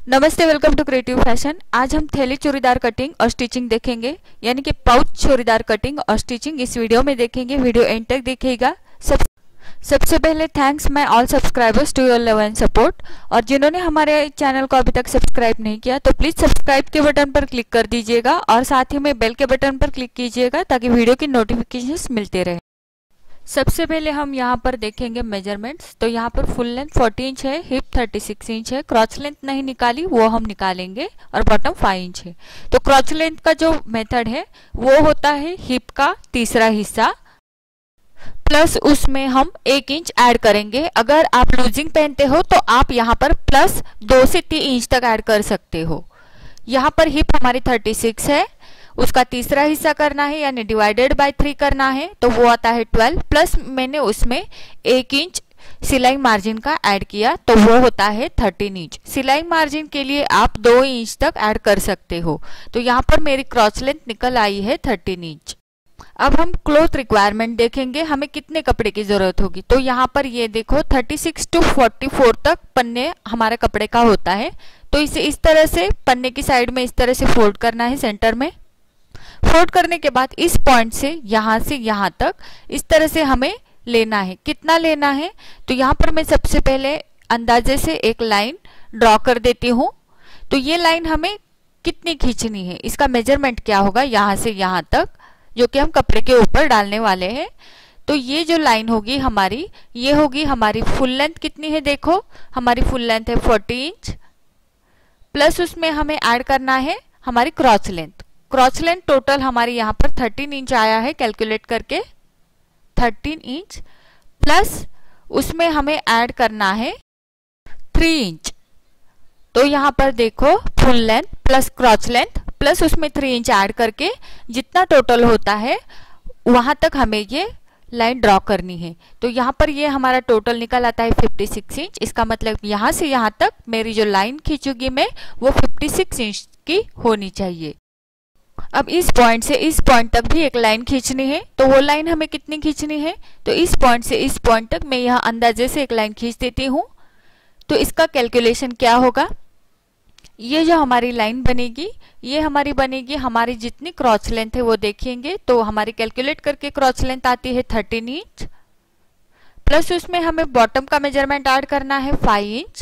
नमस्ते, welcome to creative fashion. आज हम थैली चूड़ीदार कटिंग और स्टिचिंग देखेंगे, यानी कि पाउच चूड़ीदार कटिंग और स्टिचिंग इस वीडियो में देखेंगे। वीडियो एंड तक देखिएगा। सबसे पहले thanks my all subscribers to your love and support. और जिन्होंने हमारे चैनल को अभी तक सब्सक्राइब नहीं किया तो प्लीज सब्सक्राइब के बटन पर क्लिक कर दीजिएगा और साथ ही में बेल के बटन पर क्लिक कीजिएगा ताकि वीडियो की नोटिफिकेशंस मिलते रहे। सबसे पहले हम यहाँ पर देखेंगे मेजरमेंट्स। तो यहाँ पर फुल लेंथ 40 इंच है, हिप 36 इंच है, क्रॉच लेंथ नहीं निकाली वो हम निकालेंगे और बॉटम 5 इंच है। तो क्रॉच लेंथ का जो मेथड है वो होता है हिप का तीसरा हिस्सा प्लस उसमें हम 1 इंच ऐड करेंगे। अगर आप लूजिंग पहनते हो तो आप यहाँ पर प्लस 2 से 3 इंच तक ऐड कर सकते हो। यहाँ पर हिप हमारी 36 है, उसका तीसरा हिस्सा करना है यानी डिवाइडेड बाय 3 करना है, तो वो आता है 12 प्लस मैंने उसमें 1 इंच सिलाई मार्जिन का ऐड किया तो वो होता है 13 इंच। सिलाई मार्जिन के लिए आप 2 इंच तक ऐड कर सकते हो। तो यहाँ पर मेरी क्रॉच लेंथ निकल आई है 13 इंच। अब हम क्लॉथ रिक्वायरमेंट देखेंगे, हमें कितने कपड़े की जरूरत होगी। तो यहाँ पर ये देखो 36 टू 44 तक पन्ने हमारे कपड़े का होता है। तो इसे इस तरह से पन्ने की साइड में इस तरह से फोल्ड करना है। सेंटर में फोल्ड करने के बाद इस पॉइंट से यहाँ तक इस तरह से हमें लेना है। कितना लेना है तो यहाँ पर मैं सबसे पहले अंदाजे से एक लाइन ड्रॉ कर देती हूँ। तो ये लाइन हमें कितनी खींचनी है, इसका मेजरमेंट क्या होगा यहाँ से यहाँ तक, जो कि हम कपड़े के ऊपर डालने वाले हैं। तो ये जो लाइन होगी हमारी, ये होगी हमारी फुल लेंथ। कितनी है देखो, हमारी फुल लेंथ है 40 इंच प्लस उसमें हमें ऐड करना है हमारी crotch length. Crotch length total हमारी यहाँ पर 13 इंच आया है, कैलकुलेट करके 13 इंच प्लस उसमें हमें ऐड करना है 3 इंच। तो यहाँ पर देखो full length plus crotch length plus उसमें 3 इंच ऐड करके जितना टोटल होता है वहां तक हमें ये लाइन ड्रॉ करनी है। तो यहाँ पर ये हमारा टोटल निकल आता है 56 इंच। इसका मतलब यहाँ से यहाँ तक मेरी जो लाइन खींचूंगी मैं वो 56 इंच की होनी चाहिए। अब इस पॉइंट से इस पॉइंट तक भी एक लाइन खींचनी है। तो वो लाइन हमें कितनी खींचनी है, तो इस पॉइंट से इस पॉइंट तक मैं यहाँ अंदाजे से एक लाइन खींच देती हूँ। तो इसका कैलकुलेशन क्या होगा, ये जो हमारी लाइन बनेगी ये हमारी बनेगी, हमारी जितनी क्रॉच लेंथ है वो देखेंगे तो हमारी कैलकुलेट करके क्रॉच लेंथ आती है 13 इंच प्लस उसमें हमें बॉटम का मेजरमेंट ऐड करना है 5 इंच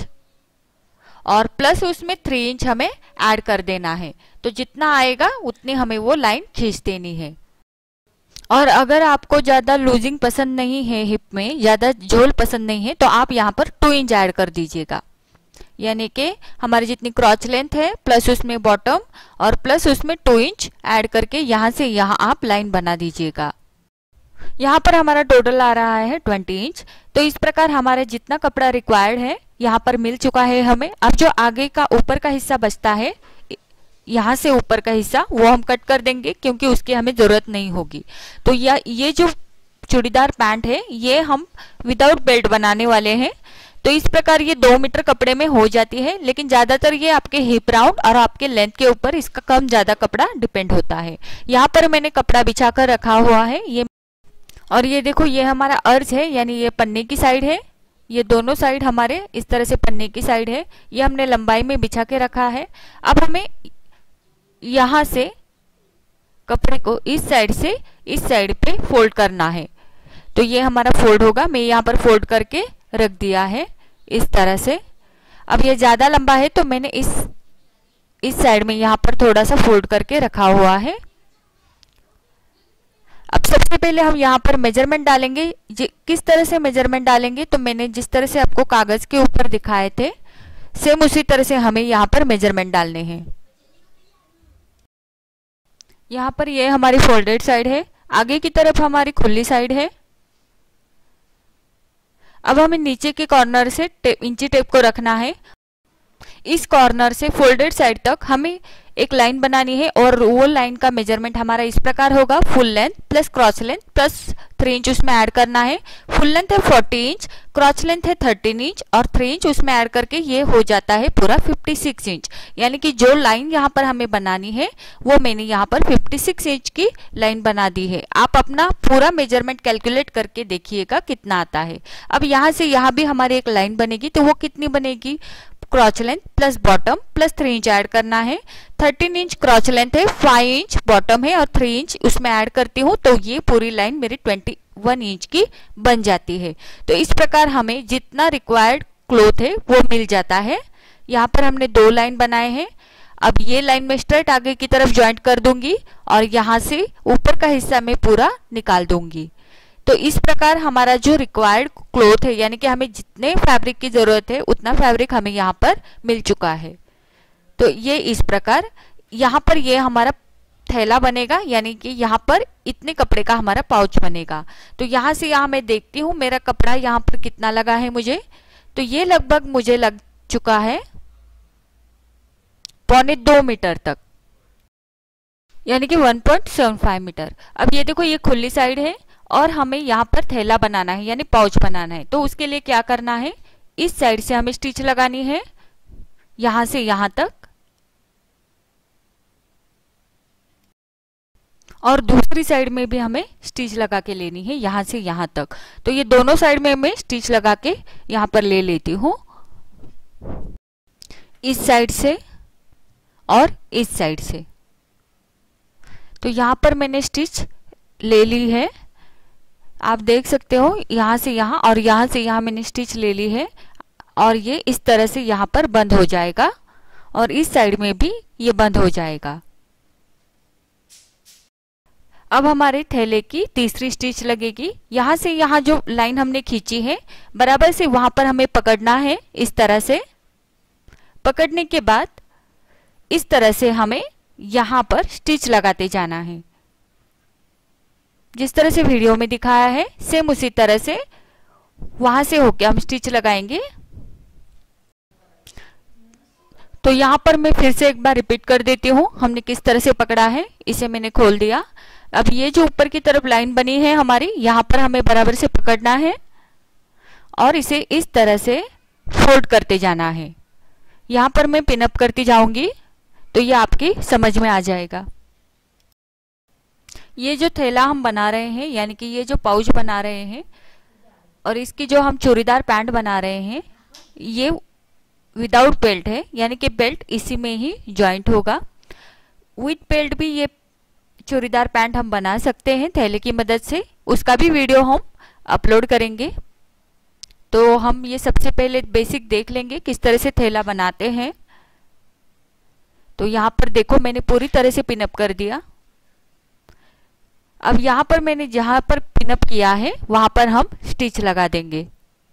और प्लस उसमें 3 इंच हमें ऐड कर देना है। तो जितना आएगा उतनी हमें वो लाइन खींच देनी है। और अगर आपको ज्यादा लूजिंग पसंद नहीं है, हिप में ज्यादा झोल पसंद नहीं है, तो आप यहाँ पर 2 इंच ऐड कर दीजिएगा। यानी कि हमारी जितनी क्रॉच लेंथ है प्लस उसमें बॉटम और प्लस उसमें 2 इंच ऐड करके यहाँ से यहाँ आप लाइन बना दीजिएगा। यहाँ पर हमारा टोटल आ रहा है 20 इंच। तो इस प्रकार हमारा जितना कपड़ा रिक्वायर्ड है यहाँ पर मिल चुका है हमें। अब जो आगे का ऊपर का हिस्सा बचता है, यहाँ से ऊपर का हिस्सा वो हम कट कर देंगे क्योंकि उसकी हमें जरूरत नहीं होगी। तो ये जो चूड़ीदार पैंट है ये हम विदाउट बेल्ट बनाने वाले हैं। तो इस प्रकार ये 2 मीटर कपड़े में हो जाती है, लेकिन ज्यादातर ये आपके हिप राउंड और आपके लेंथ के ऊपर इसका कम ज्यादा कपड़ा डिपेंड होता है। यहाँ पर मैंने कपड़ा बिछा कर रखा हुआ है ये, और ये देखो ये हमारा अर्ज है यानी ये पन्ने की साइड है। ये दोनों साइड हमारे इस तरह से पन्ने की साइड है, ये हमने लंबाई में बिछा के रखा है। अब हमें यहाँ से कपड़े को इस साइड से इस साइड पे फोल्ड करना है। तो ये हमारा फोल्ड होगा, मैं यहाँ पर फोल्ड करके रख दिया है इस तरह से। अब ये ज्यादा लंबा है तो मैंने इस साइड में यहाँ पर थोड़ा सा फोल्ड करके रखा हुआ है। अब सबसे पहले हम यहाँ पर मेजरमेंट डालेंगे। किस तरह से मेजरमेंट डालेंगे, तो मैंने जिस तरह से आपको कागज के ऊपर दिखाए थे सेम उसी तरह से हमें यहाँ पर मेजरमेंट डालने हैं। यहाँ पर ये हमारी फोल्डेड साइड है, आगे की तरफ हमारी खुली साइड है। अब हमें नीचे के कॉर्नर से इंची टेप को रखना है। इस कॉर्नर से फोल्डेड साइड तक हमें एक लाइन बनानी है और वो लाइन का मेजरमेंट हमारा इस प्रकार होगा, full length plus crotch length plus 3 inch उसमें ऐड करना है। फुल लेंथ है 40 इंच, क्रॉच लेंथ है 13 इंच और 3 इंच उसमें ऐड करके ये हो जाता है पूरा 56 इंच। यानी कि जो लाइन यहाँ पर हमें बनानी है वो मैंने यहाँ पर 56 इंच की लाइन बना दी है। आप अपना पूरा मेजरमेंट कैलकुलेट करके देखिएगा कितना आता है। अब यहाँ से यहाँ भी हमारी एक लाइन बनेगी, तो वो कितनी बनेगी, crotch length plus bottom plus 3 inch add करना है। 13 इंच क्रॉच लेंथ है, 5 इंच बॉटम है और 3 इंच उसमें ऐड करती हूँ तो ये पूरी लाइन मेरी 21 इंच की बन जाती है। तो इस प्रकार हमें जितना रिक्वायर्ड क्लॉथ है वो मिल जाता है। यहाँ पर हमने 2 लाइन बनाए हैं। अब ये लाइन में स्ट्रेट आगे की तरफ ज्वाइंट कर दूंगी और यहाँ से ऊपर का हिस्सा मैं पूरा निकाल दूंगी। तो इस प्रकार हमारा जो रिक्वायर्ड क्लॉथ है यानी कि हमें जितने फैब्रिक की जरूरत है उतना फैब्रिक हमें यहाँ पर मिल चुका है। तो ये इस प्रकार यहाँ पर ये हमारा थैला बनेगा यानी कि यहाँ पर इतने कपड़े का हमारा पाउच बनेगा। तो यहाँ से यहाँ मैं देखती हूँ मेरा कपड़ा यहाँ पर कितना लगा है मुझे। तो ये लगभग मुझे लग चुका है 1.25 मीटर तक यानी कि 1.75 मीटर। अब ये देखो ये खुली साइड है और हमें यहाँ पर थैला बनाना है यानी पाउच बनाना है। तो उसके लिए क्या करना है, इस साइड से हमें स्टिच लगानी है यहाँ से यहाँ तक और दूसरी साइड में भी हमें स्टिच लगा के लेनी है यहाँ से यहाँ तक। तो ये दोनों साइड में मैं स्टिच लगा के यहाँ पर ले लेती हूँ, इस साइड से और इस साइड से। तो यहाँ पर मैंने स्टिच ले ली है, आप देख सकते हो यहाँ से यहाँ और यहाँ से यहाँ मैंने स्टिच ले ली है और ये इस तरह से यहाँ पर बंद हो जाएगा और इस साइड में भी ये बंद हो जाएगा। अब हमारे थैले की तीसरी स्टिच लगेगी। यहाँ से यहाँ जो लाइन हमने खींची है बराबर से वहां पर हमें पकड़ना है। इस तरह से पकड़ने के बाद इस तरह से हमें यहाँ पर स्टिच लगाते जाना है, जिस तरह से वीडियो में दिखाया है सेम उसी तरह से वहां से होके हम स्टिच लगाएंगे। तो यहाँ पर मैं फिर से एक बार रिपीट कर देती हूँ हमने किस तरह से पकड़ा है। इसे मैंने खोल दिया। अब ये जो ऊपर की तरफ लाइन बनी है हमारी, यहाँ पर हमें बराबर से पकड़ना है और इसे इस तरह से फोल्ड करते जाना है। यहाँ पर मैं पिन अप करती जाऊंगी तो ये आपकी समझ में आ जाएगा। ये जो थैला हम बना रहे हैं यानी कि ये जो पाउच बना रहे हैं और इसकी जो हम चूड़ीदार पैंट बना रहे हैं ये विदाउट बेल्ट है यानी कि बेल्ट इसी में ही ज्वाइंट होगा। विद बेल्ट भी ये चूड़ीदार पैंट हम बना सकते हैं थैले की मदद से, उसका भी वीडियो हम अपलोड करेंगे। तो हम ये सबसे पहले बेसिक देख लेंगे किस तरह से थैला बनाते हैं। तो यहाँ पर देखो मैंने पूरी तरह से पिनअप कर दिया। अब यहाँ पर मैंने जहां पर पिनअप किया है वहां पर हम स्टिच लगा देंगे।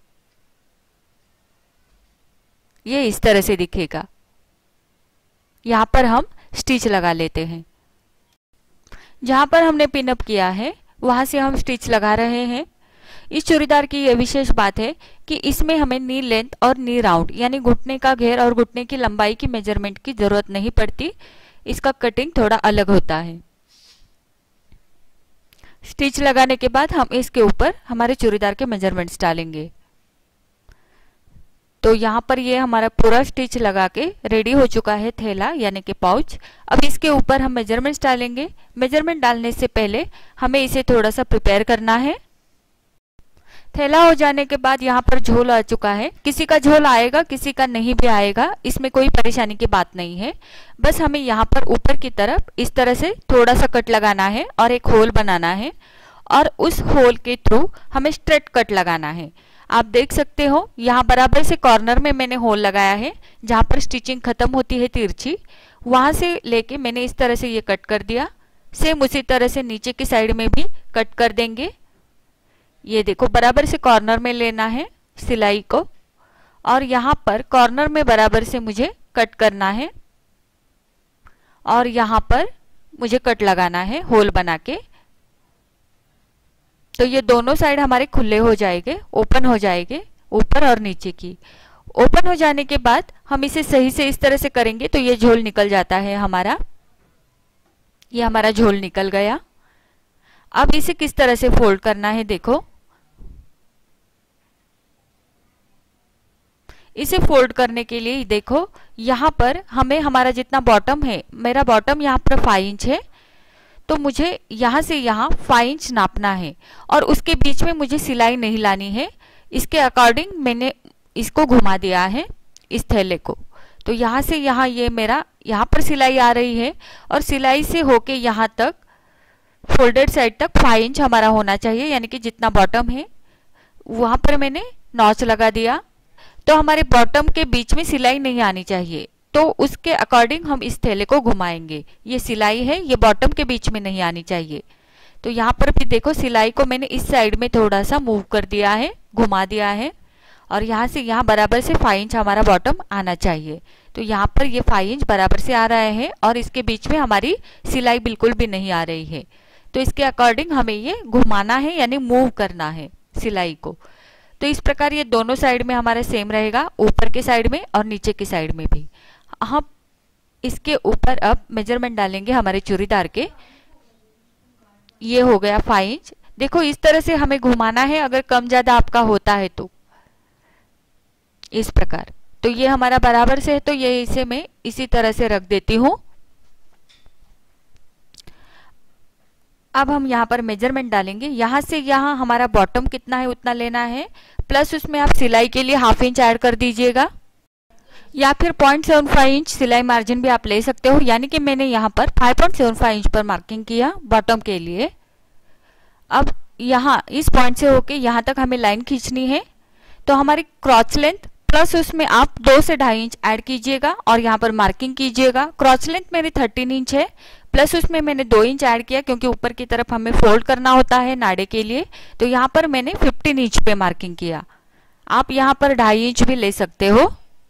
ये इस तरह से दिखेगा। यहाँ पर हम स्टिच लगा लेते हैं। जहां पर हमने पिनअप किया है वहां से हम स्टिच लगा रहे हैं। इस चूड़ीदार की यह विशेष बात है कि इसमें हमें नी लेंथ और नी राउंड यानी घुटने का घेर और घुटने की लंबाई की मेजरमेंट की जरूरत नहीं पड़ती। इसका कटिंग थोड़ा अलग होता है। स्टिच लगाने के बाद हम इसके ऊपर हमारे चूड़ीदार के मेजरमेंट्स डालेंगे। तो यहाँ पर ये हमारा पूरा स्टिच लगा के रेडी हो चुका है थैला यानी कि पाउच। अब इसके ऊपर हम मेजरमेंट्स डालेंगे। मेजरमेंट डालने से पहले हमें इसे थोड़ा सा प्रिपेयर करना है। थैला हो जाने के बाद यहाँ पर झोल आ चुका है। किसी का झोल आएगा किसी का नहीं भी आएगा, इसमें कोई परेशानी की बात नहीं है। बस हमें यहाँ पर ऊपर की तरफ इस तरह से थोड़ा सा कट लगाना है और एक होल बनाना है और उस होल के थ्रू हमें स्ट्रेट कट लगाना है। आप देख सकते हो यहाँ बराबर से कॉर्नर में मैंने होल लगाया है जहाँ पर स्टिचिंग खत्म होती है तिरछी, वहां से लेके मैंने इस तरह से ये कट कर दिया। सेम उसी तरह से नीचे की साइड में भी कट कर देंगे। ये देखो बराबर से कॉर्नर में लेना है सिलाई को और यहाँ पर कॉर्नर में बराबर से मुझे कट करना है और यहाँ पर मुझे कट लगाना है होल बना के। तो ये दोनों साइड हमारे खुले हो जाएंगे, ओपन हो जाएंगे ऊपर और नीचे की। ओपन हो जाने के बाद हम इसे सही से इस तरह से करेंगे तो ये झोल निकल जाता है हमारा। ये हमारा झोल निकल गया। अब इसे किस तरह से फोल्ड करना है देखो। इसे फोल्ड करने के लिए देखो यहाँ पर हमें हमारा जितना बॉटम है, मेरा बॉटम यहाँ पर 5 इंच है तो मुझे यहाँ से यहाँ 5 इंच नापना है और उसके बीच में मुझे सिलाई नहीं लानी है। इसके अकॉर्डिंग मैंने इसको घुमा दिया है इस थैले को। तो यहाँ से यहाँ ये मेरा यहाँ पर सिलाई आ रही है और सिलाई से होके यहाँ तक फोल्डेड साइड तक 5 इंच हमारा होना चाहिए, यानी कि जितना बॉटम है वहां पर मैंने नॉच लगा दिया। तो हमारे बॉटम के बीच में सिलाई नहीं आनी चाहिए, तो उसके अकॉर्डिंग हम इस थैले को घुमाएंगे। ये सिलाई है, ये बॉटम के बीच में नहीं आनी चाहिए। तो यहाँ पर भी देखो सिलाई को मैंने इस साइड में थोड़ा सा मूव कर दिया है, घुमा दिया है, और यहाँ से यहाँ बराबर से 5 इंच हमारा बॉटम आना चाहिए। तो यहाँ पर ये 5 इंच बराबर से आ रहा है और इसके बीच में हमारी सिलाई बिल्कुल भी नहीं आ रही है। तो इसके अकॉर्डिंग हमें ये घुमाना है, यानी मूव करना है सिलाई को। तो इस प्रकार ये दोनों साइड में हमारा सेम रहेगा, ऊपर के साइड में और नीचे की साइड में भी। हम इसके ऊपर अब मेजरमेंट डालेंगे हमारे चूड़ीदार के। ये हो गया 5 इंच। देखो इस तरह से हमें घुमाना है, अगर कम ज्यादा आपका होता है तो इस प्रकार। तो ये हमारा बराबर से है, तो ये इसे मैं इसी तरह से रख देती हूँ। अब हम यहाँ पर मेजरमेंट डालेंगे। यहाँ से यहाँ हमारा बॉटम कितना है उतना लेना है, प्लस उसमें आप सिलाई के लिए 1/2 इंच ऐड कर दीजिएगा, या फिर 0.75 इंच सिलाई मार्जिन भी आप ले सकते हो। यानी कि मैंने यहाँ पर 5.75 इंच पर मार्किंग किया बॉटम के लिए। अब यहाँ इस पॉइंट से होके यहाँ तक हमें लाइन खींचनी है। तो हमारी क्रॉच लेंथ प्लस उसमें आप 2 से 2.5 इंच ऐड कीजिएगा और यहाँ पर मार्किंग कीजिएगा। क्रॉच लेंथ मेरी 13 इंच है, प्लस उसमें मैंने 2 इंच ऐड किया क्योंकि ऊपर की तरफ हमें फोल्ड करना होता है नाड़े के लिए। तो यहाँ पर मैंने 15 इंच पे मार्किंग किया। आप यहाँ पर 2.5 इंच भी ले सकते हो।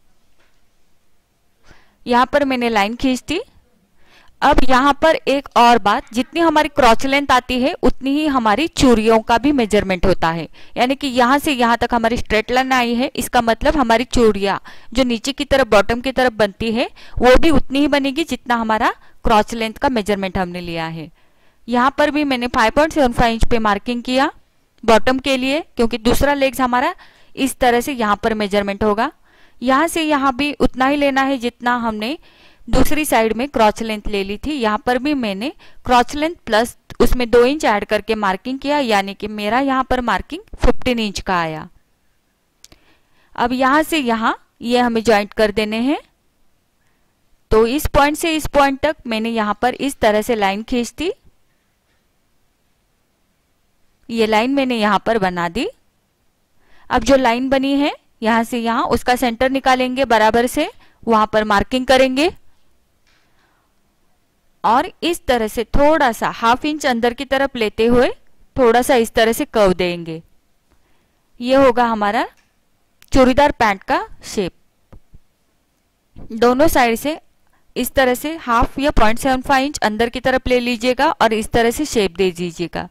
यहाँ पर मैंने लाइन खींच दी। अब यहाँ पर एक और बात, जितनी हमारी क्रॉच लेंथ आती है उतनी ही हमारी चूड़ियों का भी मेजरमेंट होता है। यानी कि यहाँ से यहाँ तक हमारी स्ट्रेट लाइन आई है, इसका मतलब हमारी चूड़ियाँ जो नीचे की तरफ बॉटम की तरफ बनती है वो भी उतनी ही बनेगी जितना हमारा क्रॉच लेंथ का मेजरमेंट हमने लिया है। यहाँ पर भी मैंने 5.75 इंच पे मार्किंग किया बॉटम के लिए, क्योंकि दूसरा लेग्स हमारा इस तरह से यहाँ पर मेजरमेंट होगा। यहाँ से यहाँ भी उतना ही लेना है जितना हमने दूसरी साइड में क्रॉच लेंथ ले ली थी। यहाँ पर भी मैंने क्रॉच लेंथ प्लस उसमें 2 इंच ऐड करके मार्किंग किया, यानी कि मेरा यहाँ पर मार्किंग 15 इंच का आया। अब यहाँ से यहाँ ये हमें ज्वाइंट कर देने हैं। तो इस पॉइंट से इस पॉइंट तक मैंने यहाँ पर इस तरह से लाइन खींच दी। ये लाइन मैंने यहाँ पर बना दी। अब जो लाइन बनी है यहाँ से यहाँ, उसका सेंटर निकालेंगे बराबर से, वहां पर मार्किंग करेंगे और इस तरह से थोड़ा सा 1/2 इंच अंदर की तरफ लेते हुए थोड़ा सा इस तरह से कर्व देंगे। ये होगा हमारा चूड़ीदार पैंट का शेप। दोनों साइड से इस तरह से 1/2 या 0.75 इंच अंदर की तरफ ले लीजिएगा और इस तरह से शेप दे दीजिएगा।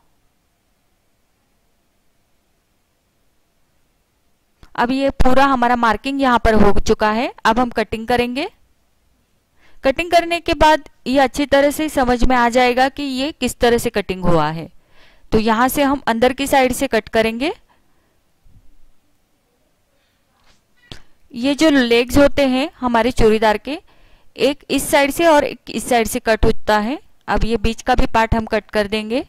अब ये पूरा हमारा मार्किंग यहाँ पर हो चुका है। अब हम कटिंग करेंगे। कटिंग करने के बाद ये अच्छी तरह से समझ में आ जाएगा कि ये किस तरह से कटिंग हुआ है। तो यहाँ से हम अंदर की साइड से कट करेंगे। ये जो लेग्स होते हैं हमारे चूड़ीदार के, एक इस साइड से और एक इस साइड से कट होता है। अब ये बीच का भी पार्ट हम कट कर देंगे।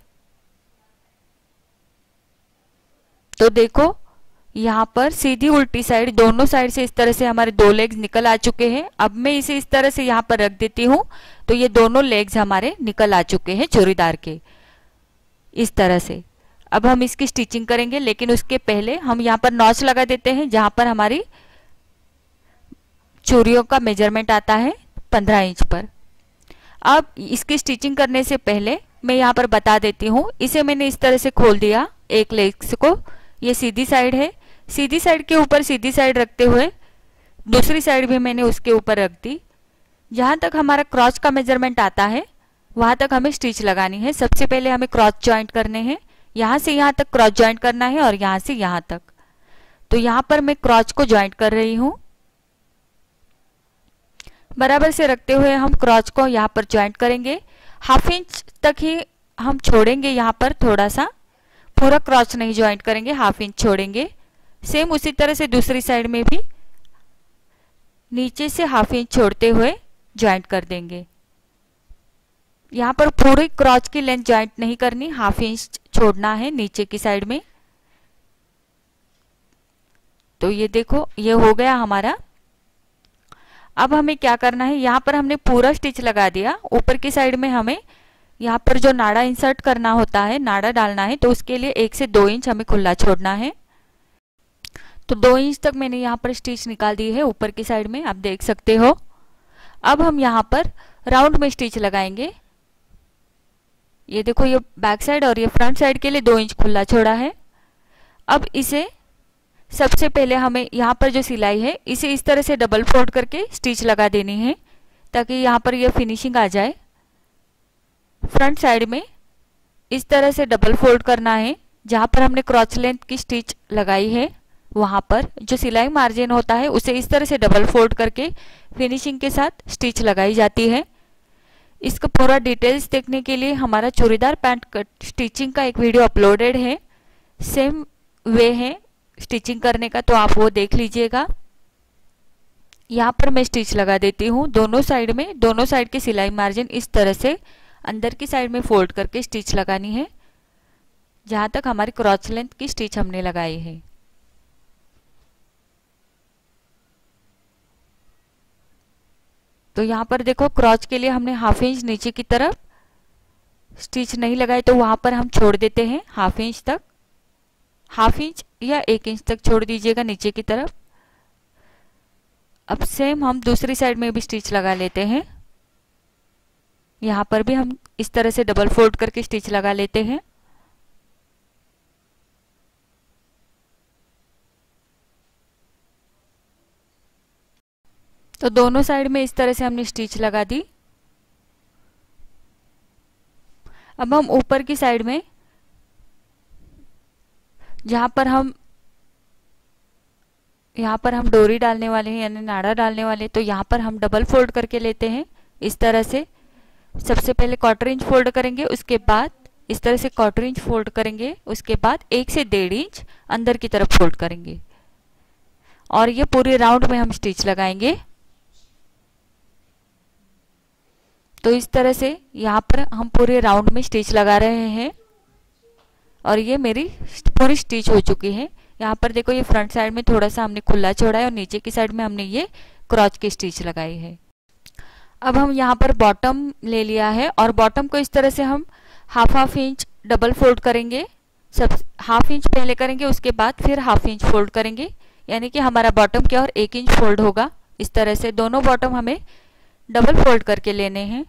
तो देखो यहाँ पर सीधी उल्टी साइड दोनों साइड से इस तरह से हमारे 2 लेग्स निकल आ चुके हैं। अब मैं इसे इस तरह से यहाँ पर रख देती हूँ। तो ये दोनों लेग्स हमारे निकल आ चुके हैं चूड़ीदार के इस तरह से। अब हम इसकी स्टिचिंग करेंगे, लेकिन उसके पहले हम यहाँ पर नॉच लगा देते हैं जहां पर हमारी चूड़ियों का मेजरमेंट आता है 15 इंच पर। अब इसकी स्टिचिंग करने से पहले मैं यहाँ पर बता देती हूँ। इसे मैंने इस तरह से खोल दिया एक लेग्स को। ये सीधी साइड है, सीधी साइड के ऊपर सीधी साइड रखते हुए दूसरी साइड भी मैंने उसके ऊपर रख दी। जहां तक हमारा क्रॉच का मेजरमेंट आता है वहां तक हमें स्टिच लगानी है। सबसे पहले हमें क्रॉच ज्वाइंट करने हैं। यहाँ से यहाँ तक क्रॉच ज्वाइंट करना है और यहाँ से यहाँ तक। तो यहाँ पर मैं क्रॉच को ज्वाइंट कर रही हूँ। बराबर से रखते हुए हम क्रॉच को यहाँ पर ज्वाइंट करेंगे। 1/2 इंच तक ही हम छोड़ेंगे, यहाँ पर थोड़ा सा, पूरा क्रॉच नहीं ज्वाइंट करेंगे, 1/2 इंच छोड़ेंगे। सेम उसी तरह से दूसरी साइड में भी नीचे से 1/2 इंच छोड़ते हुए ज्वाइंट कर देंगे। यहाँ पर पूरी क्रॉच की लेंथ ज्वाइंट नहीं करनी, 1/2 इंच छोड़ना है नीचे की साइड में। तो ये देखो ये हो गया हमारा अब हमें क्या करना है, यहाँ पर हमने पूरा स्टिच लगा दिया। ऊपर की साइड में हमें यहाँ पर जो नाड़ा इंसर्ट करना होता है, नाड़ा डालना है, तो उसके लिए 1 से 2 इंच हमें खुला छोड़ना है। तो 2 इंच तक मैंने यहाँ पर स्टिच निकाल दी है ऊपर की साइड में, आप देख सकते हो। अब हम यहाँ पर राउंड में स्टिच लगाएंगे। ये देखो, ये बैक साइड और ये फ्रंट साइड के लिए 2 इंच खुला छोड़ा है। अब इसे सबसे पहले हमें यहाँ पर जो सिलाई है इसे इस तरह से डबल फोल्ड करके स्टिच लगा देनी है, ताकि यहाँ पर ये फिनिशिंग आ जाए। फ्रंट साइड में इस तरह से डबल फोल्ड करना है। जहाँ पर हमने क्रॉच लेंथ की स्टिच लगाई है वहाँ पर जो सिलाई मार्जिन होता है उसे इस तरह से डबल फोल्ड करके फिनिशिंग के साथ स्टिच लगाई जाती है। इसका पूरा डिटेल्स देखने के लिए हमारा चूड़ीदार पैंट कट स्टिचिंग का एक वीडियो अपलोडेड है। सेम वे है स्टिचिंग करने का, तो आप वो देख लीजिएगा। यहाँ पर मैं स्टिच लगा देती हूँ दोनों साइड में। दोनों साइड की सिलाई मार्जिन इस तरह से अंदर की साइड में फोल्ड करके स्टिच लगानी है, जहां तक हमारी क्रॉच लेंथ की स्टिच हमने लगाई है। तो यहाँ पर देखो, क्रॉच के लिए हमने 1/2 इंच नीचे की तरफ स्टिच नहीं लगाई, तो वहां पर हम छोड़ देते हैं 1/2 इंच तक। 1/2 इंच या 1 इंच तक छोड़ दीजिएगा नीचे की तरफ। अब सेम हम दूसरी साइड में भी स्टिच लगा लेते हैं। यहाँ पर भी हम इस तरह से डबल फोल्ड करके स्टिच लगा लेते हैं। तो दोनों साइड में इस तरह से हमने स्टिच लगा दी। अब हम ऊपर की साइड में जहां पर हम डोरी डालने वाले हैं यानी नाड़ा डालने वाले, तो यहाँ पर हम डबल फोल्ड करके लेते हैं इस तरह से। सबसे पहले 1/4 इंच फोल्ड करेंगे, उसके बाद इस तरह से 1/4 इंच फोल्ड करेंगे, उसके बाद 1 से 1.5 इंच अंदर की तरफ फोल्ड करेंगे और ये पूरे राउंड में हम स्टिच लगाएंगे। तो इस तरह से यहाँ पर हम पूरे राउंड में स्टिच लगा रहे हैं और ये मेरी पूरी स्टिच हो चुकी है। यहाँ पर देखो, ये फ्रंट साइड में थोड़ा सा हमने खुला छोड़ा है और नीचे की साइड में हमने ये क्रॉच की स्टिच लगाई है। अब हम यहाँ पर बॉटम ले लिया है और बॉटम को इस तरह से हम 1/2 इंच डबल फोल्ड करेंगे। सब 1/2 इंच पहले करेंगे, उसके बाद फिर 1/2 इंच फोल्ड करेंगे, यानी कि हमारा बॉटम की ओर 1 इंच फोल्ड होगा। इस तरह से दोनों बॉटम हमें डबल फोल्ड करके लेने हैं।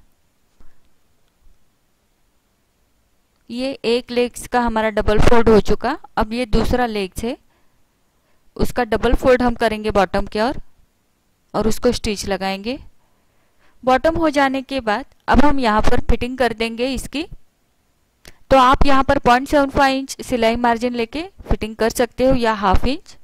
ये एक लेग्स का हमारा डबल फोल्ड हो चुका। अब ये दूसरा लेग्स है, उसका डबल फोल्ड हम करेंगे बॉटम की ओर और उसको स्टिच लगाएंगे। बॉटम हो जाने के बाद अब हम यहाँ पर फिटिंग कर देंगे इसकी। तो आप यहाँ पर 0.75 इंच सिलाई मार्जिन लेके फिटिंग कर सकते हो या 1/2 इंच।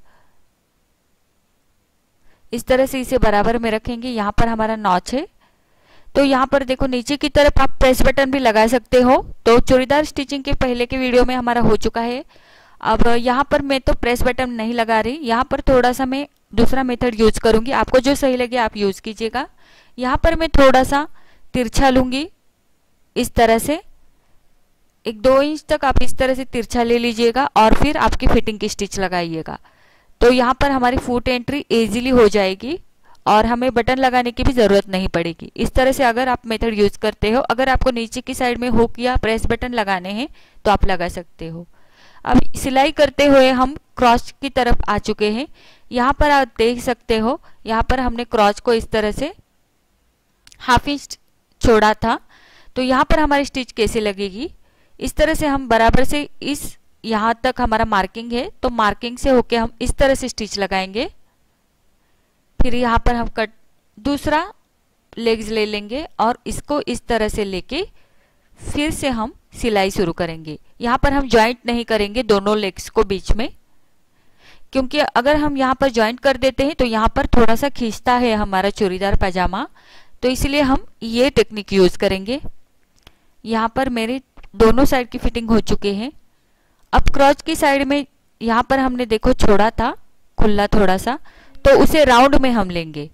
इस तरह से इसे बराबर में रखेंगे। यहाँ पर हमारा नॉच है, तो यहाँ पर देखो नीचे की तरफ आप प्रेस बटन भी लगा सकते हो। तो चूड़ीदार स्टिचिंग के पहले के वीडियो में हमारा हो चुका है। अब यहाँ पर मैं तो प्रेस बटन नहीं लगा रही, यहाँ पर थोड़ा सा मैं दूसरा मेथड यूज करूंगी। आपको जो सही लगे आप यूज कीजिएगा। यहाँ पर मैं थोड़ा सा तिरछा लूंगी, इस तरह से 1-2 इंच तक आप इस तरह से तिरछा ले लीजिएगा और फिर आपकी फिटिंग की स्टिच लगाइएगा। तो यहाँ पर हमारी फुट एंट्री इजीली हो जाएगी और हमें बटन लगाने की भी जरूरत नहीं पड़ेगी। इस तरह से अगर आप मेथड यूज करते हो, अगर आपको नीचे की साइड में हुक या प्रेस बटन लगाने हैं तो आप लगा सकते हो। अब सिलाई करते हुए हम क्रॉच की तरफ आ चुके हैं। यहाँ पर आप देख सकते हो, यहाँ पर हमने क्रॉच को इस तरह से 1/2 इंच छोड़ा था। तो यहाँ पर हमारी स्टिच कैसे लगेगी, इस तरह से हम बराबर से इस यहाँ तक हमारा मार्किंग है, तो मार्किंग से होके हम इस तरह से स्टिच लगाएंगे। फिर यहाँ पर हम कट दूसरा लेग्स ले लेंगे और इसको इस तरह से लेके फिर से हम सिलाई शुरू करेंगे। यहाँ पर हम ज्वाइंट नहीं करेंगे दोनों लेग्स को बीच में, क्योंकि अगर हम यहाँ पर ज्वाइंट कर देते हैं तो यहाँ पर थोड़ा सा खींचता है हमारा चूड़ीदार पजामा, तो इसलिए हम ये टेक्निक यूज करेंगे। यहाँ पर मेरे दोनों साइड की फिटिंग हो चुके हैं। अब क्रॉच की साइड में यहाँ पर हमने देखो छोड़ा था खुला थोड़ा सा, तो उसे राउंड में हम लेंगे।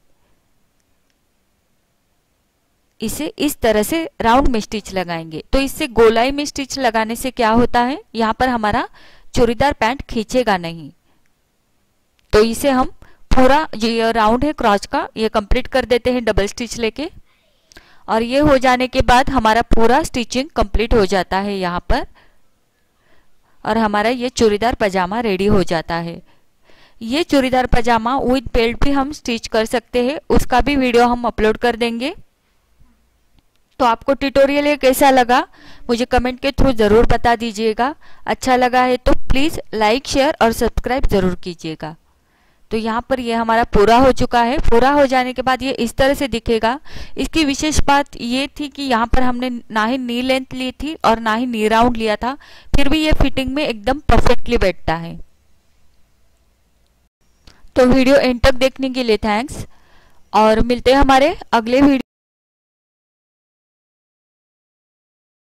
इसे इस तरह से राउंड में स्टिच लगाएंगे। तो इससे गोलाई में स्टिच लगाने से क्या होता है, यहाँ पर हमारा चूड़ीदार पैंट खींचेगा नहीं। तो इसे हम पूरा ये राउंड है क्रॉच का, ये कंप्लीट कर देते हैं डबल स्टिच लेके। और ये हो जाने के बाद हमारा पूरा स्टिचिंग कंप्लीट हो जाता है यहाँ पर, और हमारा ये चूड़ीदार पजामा रेडी हो जाता है। ये चूड़ीदार पजामा विद बेल्ट भी हम स्टिच कर सकते हैं, उसका भी वीडियो हम अपलोड कर देंगे। तो आपको ट्यूटोरियल ये कैसा लगा मुझे कमेंट के थ्रू ज़रूर बता दीजिएगा। अच्छा लगा है तो प्लीज़ लाइक शेयर और सब्सक्राइब ज़रूर कीजिएगा। तो यहाँ पर ये हमारा पूरा हो चुका है। पूरा हो जाने के बाद ये इस तरह से दिखेगा। इसकी विशेष बात ये थी कि यहाँ पर हमने ना ही नी लेंथ ली थी और ना ही नी राउंड लिया था, फिर भी ये फिटिंग में एकदम परफेक्टली बैठता है। तो वीडियो एंड तक देखने के लिए थैंक्स, और मिलते हैं हमारे अगले वीडियो